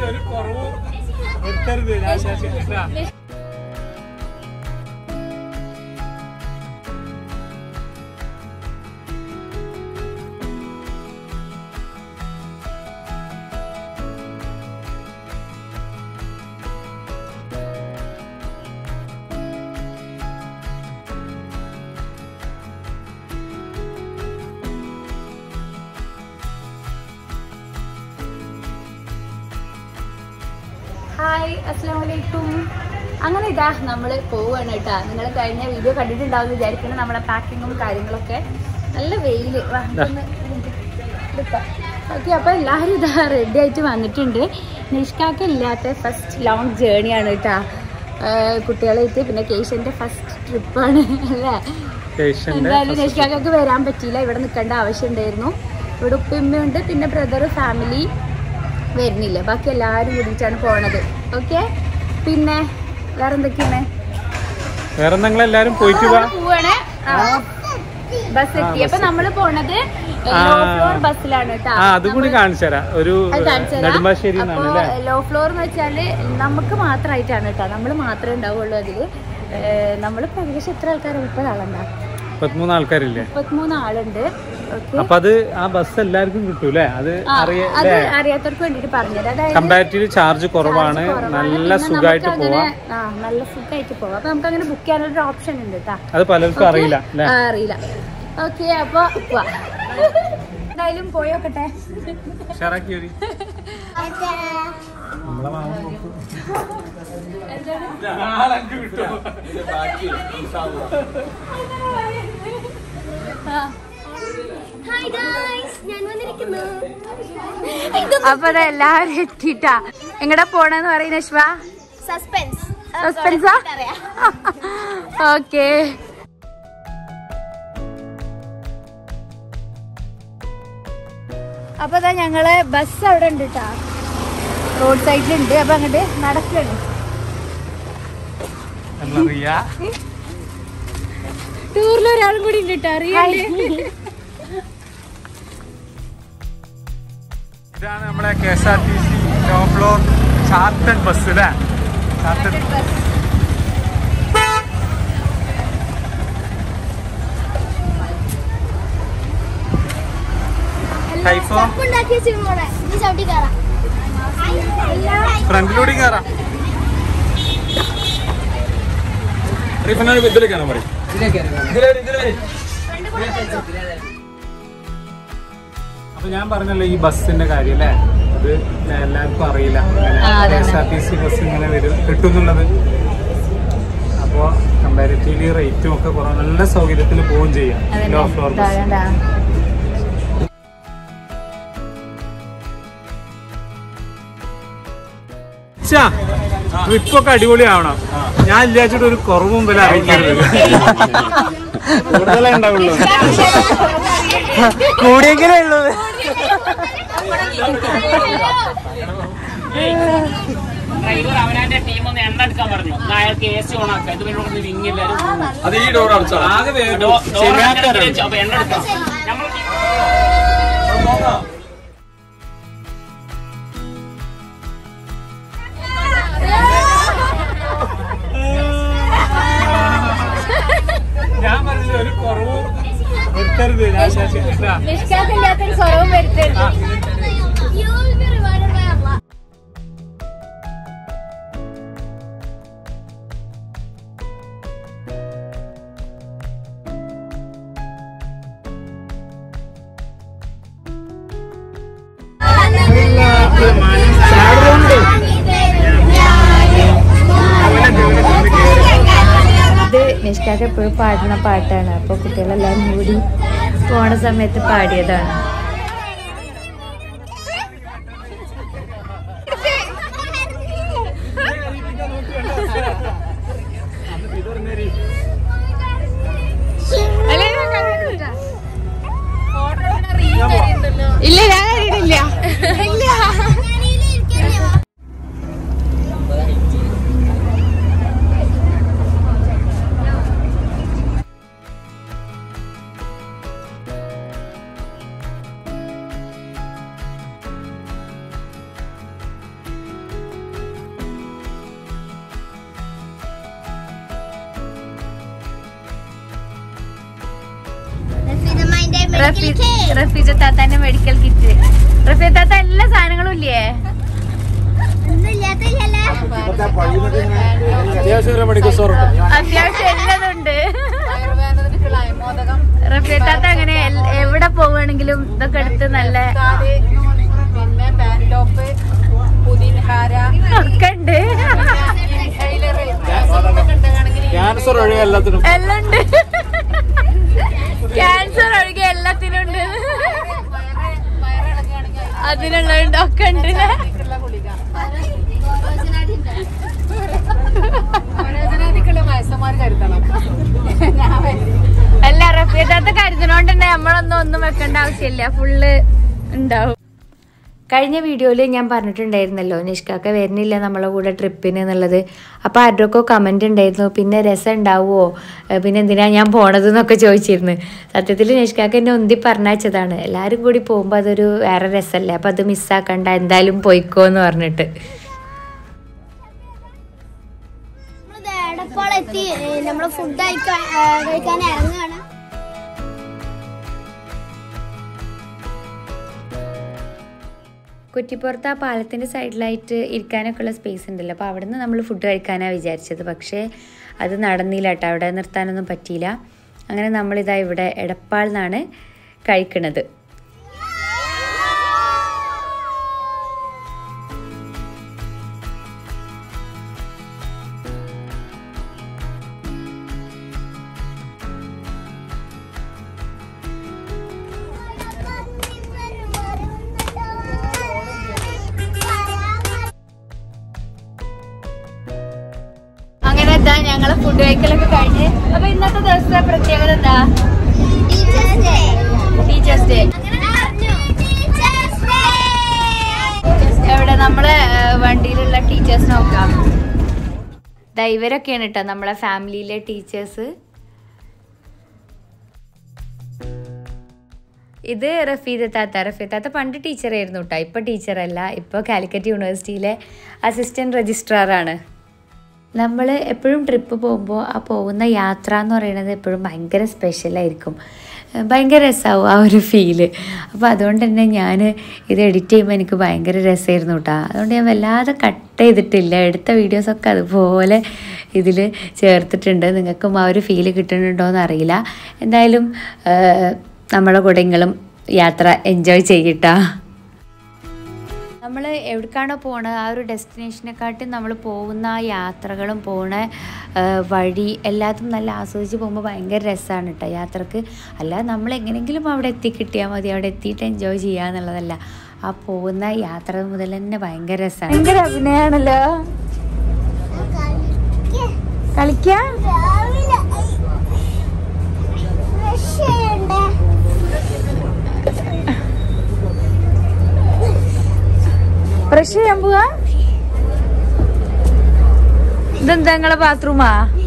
Hi, Assalamualaikum. അങ്ങനെ ഇതാ നമ്മൾ പോവാണ് കേട്ടോ. നിങ്ങൾ കഴിഞ്ഞ വീഡിയോ കണ്ടിട്ടുണ്ടാവും വിചാരിക്കുന്നത്. നമ്മളെ പാക്കിങ്ങും കാര്യങ്ങളൊക്കെ നല്ല വെയിൽ ഓക്കെ. അപ്പോൾ എല്ലാവരും ഇതാ റെഡി ആയിട്ട് വന്നിട്ടുണ്ട്. നിഷ്കാക്ക് ഇല്ലാത്ത ഫസ്റ്റ് ലോങ് ജേണിയാണ് കേട്ടോ കുട്ടികളായിട്ട്. പിന്നെ കേശന്റെ ഫസ്റ്റ് ട്രിപ്പാണ് അല്ലേ? എന്തായാലും നിഷ്കാക്കൊക്കെ വരാൻ പറ്റിയില്ല, ഇവിടെ നിൽക്കേണ്ട ആവശ്യം ഉണ്ടായിരുന്നു. ഇവിടെ ഉപ്പയുമ്മയുണ്ട്, പിന്നെ ബ്രദർ ഫാമിലി വരുന്നില്ല, ബാക്കി എല്ലാവരും കൂടിയിട്ടാണ് പോണത്. ഓക്കെ, പിന്നെ വേറെന്തൊക്കെയാണ്? വേറെ എല്ലാരും പോയിട്ട് പോവാണ്. ബസ് എത്തി. അപ്പൊ നമ്മള് പോണത് ലോ ഫ്ലോർ ബസ്സിലാണ് കേട്ടോ. ലോ ഫ്ലോർ എന്ന് വെച്ചാല് നമുക്ക് മാത്രമായിട്ടാണ് കേട്ടോ. നമ്മള് മാത്രമേ ഉണ്ടാവുള്ളൂ അതില്. നമ്മളിപ്പോ ഏകദേശം എത്ര ആൾക്കാരാണ്? 30 ആളുണ്ടാവും. 33 ആൾക്കാരില്ലേ? 33 ആളുണ്ട്. അപ്പൊ അത് ആ ബസ് എല്ലാവർക്കും കിട്ടൂലേ? അത് അറിയാത്തവർക്ക് വേണ്ടിട്ട് പറഞ്ഞത്. കമ്പാരിറ്റീവ് ചാർജ് കുറവാണ്, നല്ല സുഖമായിട്ട് പോവാം. നല്ല സുഖമായിട്ട് പോവാം. അപ്പൊ നമുക്ക് അങ്ങനെ ബുക്ക് ചെയ്യാനുള്ള ഓപ്ഷൻ ഉണ്ട് കേട്ടോ. അത് പലർക്കും അറിയില്ല. ഓക്കെ, അപ്പൊ എന്തായാലും പോയോക്കട്ടെ. അപ്പൊ എല്ലാവരും എത്തിട്ടാ. എങ്ങടാ പോണെന്ന് പറയുന്ന നശ്വ? സസ്പെൻസാ? ഓക്കെ. അപ്പൊ അതാ ഞങ്ങള് ബസ് അവിടെ ഉണ്ട് കേട്ടാ, റോഡ് സൈഡിലുണ്ട്. അപ്പൊ അങ്ങോട്ട് നടക്കാണ്. ടൂറിൽ ഒരാളും കൂടി ഉണ്ട് കേട്ടോ, അറിയാല്ലേ? ഇതാണ് നമ്മളെ KSRTC low floor chartered bus അല്ലേ? Chartered bus. ഫ്രണ്ടിലൂടെ കയറാം. ഇതിലേക്കാണോ പറയും? അപ്പൊ ഞാൻ പറഞ്ഞല്ലോ ഈ ബസ്സിന്റെ കാര്യം അല്ലേ, അത് എല്ലാവർക്കും അറിയില്ല KSRTC ബസ് ഇങ്ങനെ വരും കിട്ടുന്നുള്ളത്. അപ്പോ കമ്പാരിറ്റീവ്ലി റേറ്റും ഒക്കെ കുറവ്, നല്ല സൗകര്യത്തിൽ പോവുകയും ചെയ്യാം ലോ ഫ്ലോർ ബസ്. ട്രിപ്പൊക്കെ അടിപൊളിയാവണം. ഞാൻ ഇല്ലാച്ചിട്ട് ഒരു കുറവും വില അറിയിക്കരുത്. കൂടുതലേ ഉണ്ടാവുള്ളൂ, കൂടിയെങ്കിലേ ഉള്ളൂ. ഡ്രൈവർ അവനാന്റെ ടീം ഒന്ന് എണ്ണ എടുക്കാൻ പറഞ്ഞു. അയാൾക്ക് AC ഓൺ ആക്കാം. ഇത് അത് ഈ ഡോർ അടച്ചോ? എണ്ണ എടുക്കാം. ഞാൻ പറഞ്ഞില്ല ഒരു കുറവും വരുത്തരുത്. നിഷ്കാക്കില്ലാത്തൊരു കുറവും വരുത്തരുത്. ഇത് നിഷ്കാക്ക് എപ്പോഴും പാടുന്ന പാട്ടാണ്. അപ്പോൾ കുട്ടികളെല്ലാവരും കൂടി പോണ സമയത്ത് പാടിയതാണ്. ഇല്ല, ഞാൻ അറിയില്ല. റഫീജ താത്താന്റെ മെഡിക്കൽ കിറ്റ്. റഫീജ താത്ത എല്ലാ സാധനങ്ങളും ഇല്ലേ? അത്യാവശ്യം എല്ലാതുണ്ട്. റഫീജ താത്ത അങ്ങനെ എവിടെ പോവുകയാണെങ്കിലും ഇതൊക്കെ എടുത്ത് നല്ല ഒക്കെ ഉണ്ട്. ക്യാൻസർ ഒഴികെ എല്ലാത്തിനും എല്ലാം ഉണ്ട്. ക്യാൻസർ ഒഴികെ എല്ലാത്തിനും ഉണ്ട്. അതിനുള്ള ഒക്കെ ഉണ്ട്. അല്ല റഫീദാത്ത കരുതണോണ്ട് തന്നെ ഒന്നും വെക്കേണ്ട ആവശ്യമില്ല, ഫുള്ള് ഉണ്ടാവും. കഴിഞ്ഞ വീഡിയോയിൽ ഞാൻ പറഞ്ഞിട്ടുണ്ടായിരുന്നല്ലോ നിഷ്കാക്ക വരുന്നില്ല നമ്മളെ കൂടെ ട്രിപ്പിന് എന്നുള്ളത്. അപ്പോൾ ആരുടെയൊക്കെ കമൻറ്റ് ഉണ്ടായിരുന്നു, പിന്നെ രസം ഉണ്ടാവുമോ, പിന്നെ എന്തിനാ ഞാൻ പോണത് എന്നൊക്കെ ചോദിച്ചിരുന്നു. സത്യത്തിൽ നിഷ്കാക്ക എന്നെ ഒന്തി പറഞ്ഞയച്ചതാണ്. എല്ലാവരും കൂടി പോകുമ്പോൾ അതൊരു വേറെ രസമല്ലേ, അപ്പോൾ അത് മിസ്സാക്കണ്ട, എന്തായാലും പോയിക്കോ എന്ന് പറഞ്ഞിട്ട്. നമ്മൾ ഫുഡ് കഴിക്കാൻ ഇറങ്ങുകയാണ്. കുറ്റിപ്പുറത്ത് ആ പാലത്തിൻ്റെ സൈഡിലായിട്ട് ഇരിക്കാനൊക്കെ ഉള്ള സ്പേസ് ഉണ്ടല്ലോ, അപ്പോൾ അവിടെ നിന്ന് നമ്മൾ ഫുഡ് കഴിക്കാനാണ് വിചാരിച്ചത്. പക്ഷേ അത് നടന്നില്ല കേട്ടോ, അവിടെ നിർത്താനൊന്നും പറ്റിയില്ല. അങ്ങനെ നമ്മളിതാ ഇവിടെ എടപ്പാളിൽ നിന്നാണ് കഴിക്കണത്. ഞങ്ങളെ ഫുഡ് കഴിക്കലൊക്കെ കഴിഞ്ഞ്. അപ്പൊ ഇന്നത്തെ ദിവസത്തെ പ്രത്യേകത എന്താ? Teachers day. എവിടെ നമ്മളെ വണ്ടിയിലുള്ള ടീച്ചേഴ്സ് നോക്കാം. ഇവരൊക്കെയാണ് കേട്ടോ നമ്മളെ ഫാമിലിയിലെ ടീച്ചേഴ്സ്. ഇത് റഫീദ താത്ത പണ്ട് ടീച്ചറായിരുന്നു കേട്ടോ, ഇപ്പൊ ടീച്ചറല്ല, ഇപ്പൊ കാലിക്കറ്റ് യൂണിവേഴ്സിറ്റിയിലെ അസിസ്റ്റന്റ് രജിസ്ട്രാറാണ്. നമ്മൾ എപ്പോഴും ട്രിപ്പ് പോകുമ്പോൾ ആ പോകുന്ന യാത്ര എന്ന് പറയുന്നത് എപ്പോഴും ഭയങ്കര സ്പെഷ്യലായിരിക്കും, ഭയങ്കര രസമാവും ആ ഒരു ഫീല്. അപ്പോൾ അതുകൊണ്ട് തന്നെ ഞാൻ ഇത് എഡിറ്റ് ചെയ്യുമ്പോൾ എനിക്ക് ഭയങ്കര രസമായിരുന്നു കേട്ടോ. അതുകൊണ്ട് ഞാൻ വല്ലാതെ കട്ട് ചെയ്തിട്ടില്ല, എടുത്ത വീഡിയോസൊക്കെ അതുപോലെ ഇതിൽ ചേർത്തിട്ടുണ്ട്. നിങ്ങൾക്കും ആ ഒരു ഫീല് കിട്ടുന്നുണ്ടോയെന്ന് അറിയില്ല. എന്തായാലും നമ്മുടെ കൂടെ നിങ്ങളും യാത്ര എൻജോയ് ചെയ്യട്ടാ. നമ്മൾ എവിടേക്കാണോ പോണത് ആ ഒരു ഡെസ്റ്റിനേഷനെക്കാട്ടും നമ്മൾ പോകുന്ന ആ യാത്രകളും പോണ വഴി എല്ലാത്തും നല്ല ആസ്വദിച്ച് പോകുമ്പോൾ ഭയങ്കര രസമാണ് കേട്ടോ യാത്രക്ക്. അല്ലാതെ നമ്മൾ എങ്ങനെയെങ്കിലും അവിടെ എത്തിക്കിട്ടിയാൽ മതി, അവിടെ എത്തിയിട്ട് എൻജോയ് ചെയ്യുക എന്നുള്ളതല്ല. ആ പോകുന്ന യാത്ര മുതൽ തന്നെ ഭയങ്കര രസമാണ്. ഭയങ്കര അഭിനയാണല്ലോ. കളിക്കാം ബ്രഷ് ചെയ്യാൻ പോവാ. ഇതെന്താ നിങ്ങളെ ബാത്റൂമാ?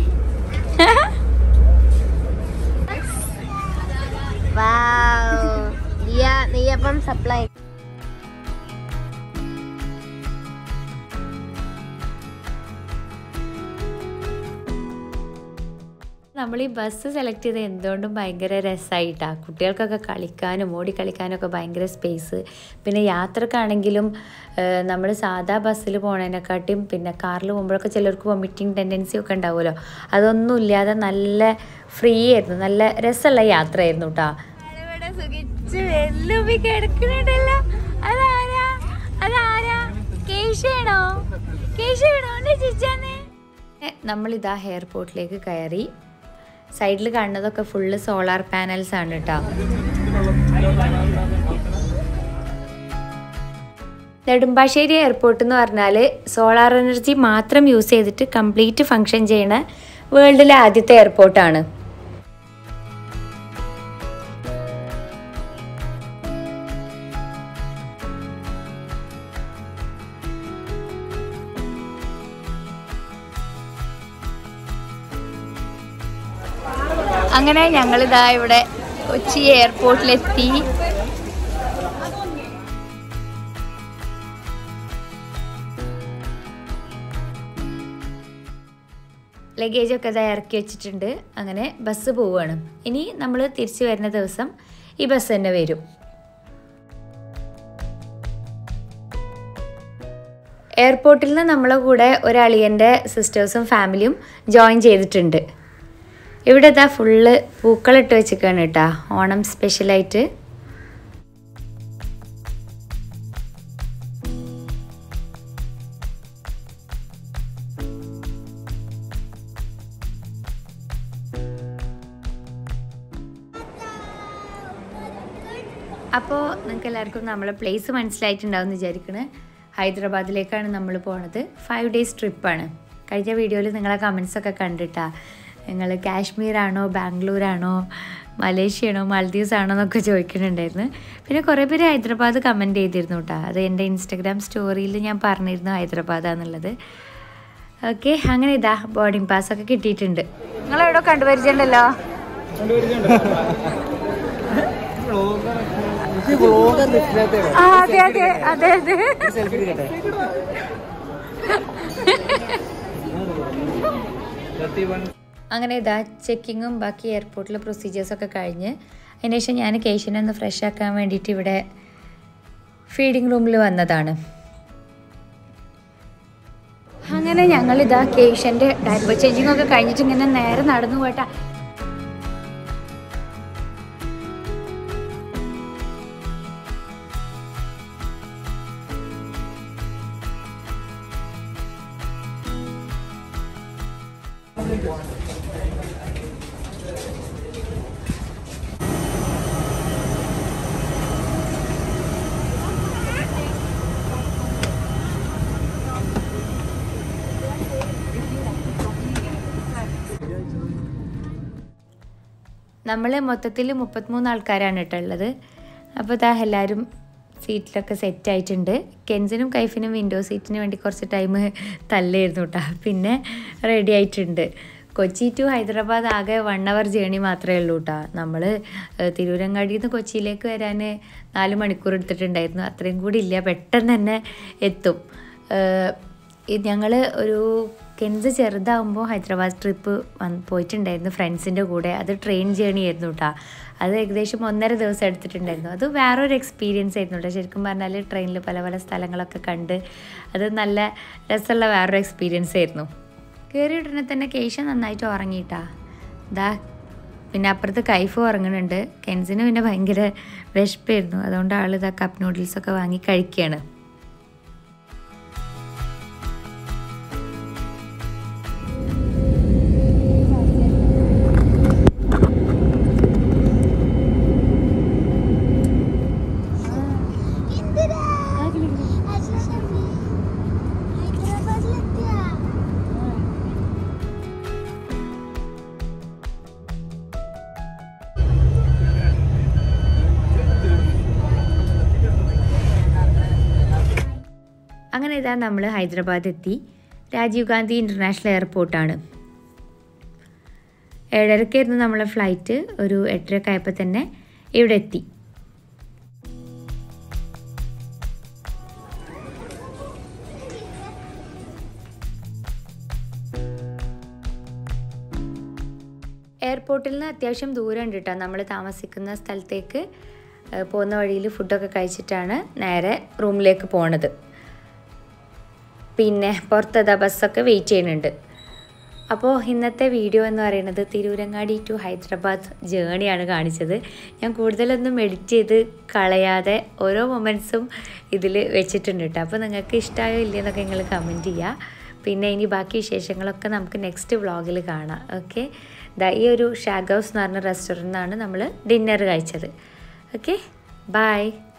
നെയ്യപ്പം സപ്ലൈ. നമ്മൾ ഈ ബസ് സെലക്ട് ചെയ്ത് എന്തുകൊണ്ടും ഭയങ്കര രസമായിട്ടാണ്. കുട്ടികൾക്കൊക്കെ കളിക്കാനും ഓടി കളിക്കാനൊക്കെ ഭയങ്കര സ്പേസ്. പിന്നെ യാത്രക്കാണെങ്കിലും നമ്മൾ സാധാ ബസ്സിൽ പോണതിനെക്കാട്ടിയും പിന്നെ കാറിൽ പോകുമ്പോഴൊക്കെ ചിലർക്ക് വൊമിറ്റിംഗ് ടെൻഡൻസി ഒക്കെ ഉണ്ടാവുമല്ലോ, അതൊന്നും ഇല്ലാതെ നല്ല ഫ്രീ ആയിരുന്നു, നല്ല രസമുള്ള യാത്രയായിരുന്നു കേട്ടോ. നമ്മളിതാ എയർപോർട്ടിലേക്ക് കയറി. സൈഡിൽ കാണുന്നതൊക്കെ ഫുള്ള് സോളാർ പാനൽസ് ആണ് കേട്ടോ. നെടുമ്പാശ്ശേരി എയർപോർട്ട് എന്ന് പറഞ്ഞാൽ സോളാർ എനർജി മാത്രം യൂസ് ചെയ്തിട്ട് കംപ്ലീറ്റ് ഫങ്ഷൻ ചെയ്യണ വേൾഡിലെ ആദ്യത്തെ എയർപോർട്ടാണ്. അങ്ങനെ ഞങ്ങളിതാ ഇവിടെ കൊച്ചി എയർപോർട്ടിലെത്തി. ലഗേജൊക്കെ ഇതാ ഇറക്കി വെച്ചിട്ടുണ്ട്. അങ്ങനെ ബസ് പോവുകയാണ്. ഇനി നമ്മൾ തിരിച്ചു വരുന്ന ദിവസം ഈ ബസ് തന്നെ വരും. എയർപോർട്ടിൽ നിന്ന് നമ്മളെ കൂടെ ഒരളിയൻ്റെ സിസ്റ്റേഴ്സും ഫാമിലിയും ജോയിൻ ചെയ്തിട്ടുണ്ട്. ഇവിടെ ഇതാ ഫുള്ള് പൂക്കളിട്ട് വെച്ചിരിക്കുകയാണ് കേട്ടോ, ഓണം സ്പെഷ്യലായിട്ട്. അപ്പോൾ നിങ്ങൾക്ക് എല്ലാവർക്കും നമ്മളെ പ്ലേസ് മനസ്സിലായിട്ടുണ്ടാവും എന്ന് വിചാരിക്കണേ. ഹൈദരാബാദിലേക്കാണ് നമ്മൾ പോണത്. 5 days ട്രിപ്പാണ്. കഴിഞ്ഞ വീഡിയോയിൽ നിങ്ങളെ കമൻസൊക്കെ കണ്ടിട്ടാ, നിങ്ങൾ കാശ്മീരാണോ ബാംഗ്ലൂരാണോ മലേഷ്യയാണോ മാൽദീവ്സ് ആണോ എന്നൊക്കെ ചോദിക്കുന്നുണ്ടായിരുന്നു. പിന്നെ കുറേ പേര് ഹൈദരാബാദ് കമൻറ്റ് ചെയ്തിരുന്നു കേട്ടോ. അത് എൻ്റെ ഇൻസ്റ്റഗ്രാം സ്റ്റോറിയിൽ ഞാൻ പറഞ്ഞിരുന്നു ഹൈദരാബാദാന്നുള്ളത്. ഓക്കെ, അങ്ങനെ ഇതാ ബോർഡിംഗ് പാസ്സൊക്കെ കിട്ടിയിട്ടുണ്ട്. നിങ്ങളെവിടെ കണ്ടുപരിചയമുണ്ടല്ലോ. അതെ അതെ അതെ അതെ. അങ്ങനെ ഇതാ ചെക്കിങ്ങും ബാക്കി എയർപോർട്ടിലെ പ്രൊസീജിയേഴ്സൊക്കെ കഴിഞ്ഞ് അതിനുശേഷം ഞാൻ കേശിനെ ഒന്ന് ഫ്രഷ് ആക്കാൻ വേണ്ടിയിട്ട് ഇവിടെ ഫീഡിങ് റൂമിൽ വന്നതാണ്. അങ്ങനെ ഞങ്ങളിതാ കേശൻ്റെ ഡയപ്പർ ചേഞ്ചിങ് ഒക്കെ കഴിഞ്ഞിട്ട് ഇങ്ങനെ നേരെ നടന്നു പോയിട്ടാ. നമ്മൾ മൊത്തത്തിൽ 33 ആൾക്കാരാണ് കേട്ടോ ഉള്ളത്. അപ്പോൾ ഇതാ എല്ലാവരും സീറ്റിലൊക്കെ സെറ്റായിട്ടുണ്ട്. കെൻസിനും കൈഫിനും വിൻഡോ സീറ്റിന് വേണ്ടി കുറച്ച് ടൈം തല്ലായിരുന്നു കേട്ടോ. പിന്നെ റെഡി ആയിട്ടുണ്ട്. കൊച്ചി ടു ഹൈദരാബാദ് ആകെ 1 hour ജേണി മാത്രമേ ഉള്ളൂ കേട്ടോ. നമ്മൾ തിരൂരങ്ങാടിയിൽ നിന്ന് കൊച്ചിയിലേക്ക് വരാൻ 4 മണിക്കൂർ എടുത്തിട്ടുണ്ടായിരുന്നു. അത്രയും കൂടി ഇല്ല, പെട്ടെന്ന് തന്നെ എത്തും. ഞങ്ങൾ ഒരു കെൻസ് ചെറുതാകുമ്പോൾ ഹൈദരാബാദ് ട്രിപ്പ് പോയിട്ടുണ്ടായിരുന്നു ഫ്രണ്ട്സിൻ്റെ കൂടെ. അത് ട്രെയിൻ ജേണി ആയിരുന്നു കേട്ടോ. അത് ഏകദേശം 1.5 ദിവസം എടുത്തിട്ടുണ്ടായിരുന്നു. അത് വേറൊരു എക്സ്പീരിയൻസ് ആയിരുന്നു കേട്ടോ. ശരിക്കും പറഞ്ഞാൽ ട്രെയിനിൽ പല പല സ്ഥലങ്ങളൊക്കെ കണ്ട് അത് നല്ല രസമുള്ള വേറൊരു എക്സ്പീരിയൻസ് ആയിരുന്നു. കയറി ഉടനെ തന്നെ കേശ നന്നായിട്ട് ഉറങ്ങിയിട്ടാ. ഇതാ പിന്നെ അപ്പുറത്ത് കൈഫ് ഉറങ്ങുന്നുണ്ട്. കെൻസിന് പിന്നെ ഭയങ്കര വിശപ്പായിരുന്നു. അതുകൊണ്ട് ആൾ ഇതാ കപ്പ് നൂഡിൽസൊക്കെ വാങ്ങി കഴിക്കുകയാണ്. അങ്ങനെ ഇതാ നമ്മൾ ഹൈദരാബാദ് എത്തി. രാജീവ് ഗാന്ധി ഇൻ്റർനാഷണൽ എയർപോർട്ടാണ്. 7:30 നമ്മളെ ഫ്ലൈറ്റ്. ഒരു 8:30 ആയപ്പോൾ തന്നെ ഇവിടെ എത്തി. എയർപോർട്ടിൽ നിന്ന് അത്യാവശ്യം ദൂരം ഉണ്ട് കേട്ടോ. നമ്മൾ താമസിക്കുന്ന സ്ഥലത്തേക്ക് പോകുന്ന വഴിയിൽ ഫുഡൊക്കെ കഴിച്ചിട്ടാണ് നേരെ റൂമിലേക്ക് പോണത്. പിന്നെ പുറത്തതാ ബസ്സൊക്കെ വെയിറ്റ് ചെയ്യുന്നുണ്ട്. അപ്പോൾ ഇന്നത്തെ വീഡിയോ എന്ന് പറയുന്നത് തിരൂരങ്ങാടി ടു ഹൈദരാബാദ് ജേണിയാണ് കാണിച്ചത്. ഞാൻ കൂടുതലൊന്നും എഡിറ്റ് ചെയ്ത് കളയാതെ ഓരോ മൊമെൻറ്റ്സും ഇതിൽ വെച്ചിട്ടുണ്ട് കേട്ടോ. അപ്പോൾ നിങ്ങൾക്ക് ഇഷ്ടമായോ ഇല്ലയെന്നൊക്കെ നിങ്ങൾ കമൻറ്റ് ചെയ്യുക. പിന്നെ ഇനി ബാക്കി വിശേഷങ്ങളൊക്കെ നമുക്ക് നെക്സ്റ്റ് വ്ളോഗിൽ കാണാം. ഓക്കെ, ഈ ഒരു ഷാഗ് ഹൗസ് എന്ന് പറഞ്ഞ റെസ്റ്റോറൻറ്റിൽ നിന്നാണ് നമ്മൾ ഡിന്നർ കഴിച്ചത്. Okay, by.